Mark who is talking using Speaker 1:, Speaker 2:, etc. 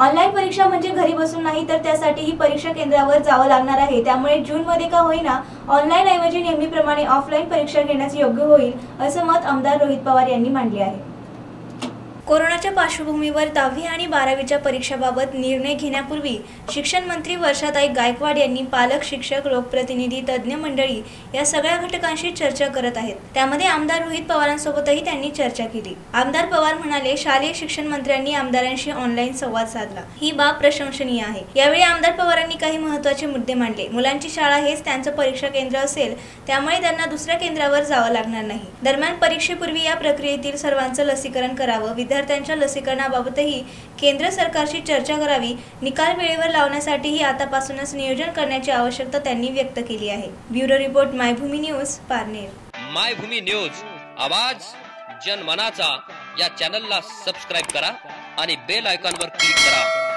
Speaker 1: Online परीक्षा म्हणजे घरी बसून नाही तर त्यासाठी ही परीक्षा केंद्रावर जावं लागणार आहे। त्यामुळे जून मध्ये का होईना ऑनलाईन ऐवजी नेहमीप्रमाणे ऑफलाईन परीक्षा घेण्यास योग्य होईल असं मत आमदार रोहित पवार यांनी मांडले आहे। कोरोनाच्या पार्श्वभूमीवर 10वी आणि 12वीच्या परीक्षाबाबत निर्णय घेण्यापूर्वी शिक्षण मंत्री वर्षाताई गायकवाड यांनी पालक, शिक्षक, लोकप्रतिनिधी, तज्ज्ञ मंडळी या सगळ्या घटकांशी चर्चा करत आहेत। त्यामध्ये आमदार रोहित पवारांसोबतही त्यांनी चर्चा केली। आमदार पवार म्हणाले, शालेय शिक्षण मंत्र्यांनी आमदारांशी ऑनलाईन संवाद साधला, ही बाब प्रशंसनीय आहे। यावेळी आमदार पवारांनी काही महत्त्वाचे मुद्दे मांडले। मुलांची शाळा हेच त्यांचं परीक्षा केंद्र असेल, त्यामुळे त्यांना दुसऱ्या केंद्रावर जावं लागणार नाही। दरम्यान परीक्षेपूर्वी या प्रक्रियेतील सर्वांचं लसीकरण करावं, विद्यार्थ्यांच्या लसीकरणाबाबतही केंद्र सरकारशी चर्चा करावी, निकाल वेळेवर लावण्यासाठीही आतापासूनच नियोजन करण्याची आवश्यकता त्यांनी व्यक्त केली आहे। Bureau report, Maybhumi news, Parner.
Speaker 2: Maybhumi news, आवाज जनमनाचा या चॅनलला सबस्क्राइब करा आणि बेल आयकॉनवर क्लिक करा।